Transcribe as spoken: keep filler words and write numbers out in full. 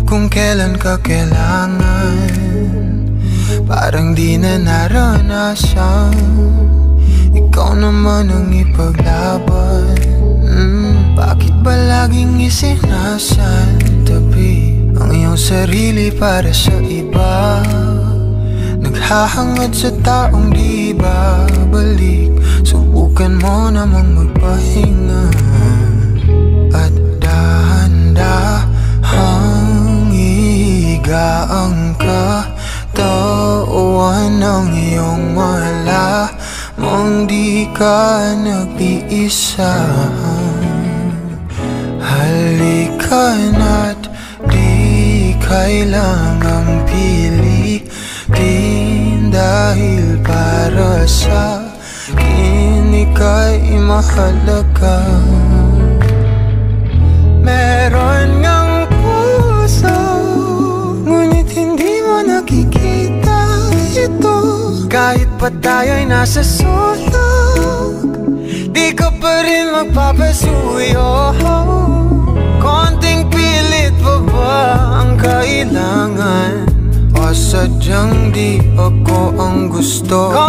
kung kailan ka kailangan. Parang di na naranasan, ikaw naman ang ipaglaban. mm, Bakit ba laging isinasantabi ang iyong sarili para sa iba? Naghahangad sa taong di babalik. Subukan mo namang magpahinga at dahan-dahang ihiga ang katawan ng iyong wala mong di ka nag-iisa. Halika na't di kailangang pilitin, dahil para sa akin ika'y mahalaga. Meron ngang puso, ngunit hindi mo nakikita ito. Kahit pa tayo'y nasa sulok, di ka pa rin magpapasuyo. Konting pilit pa ba ang kailangan? O sadyang di ako ang gusto?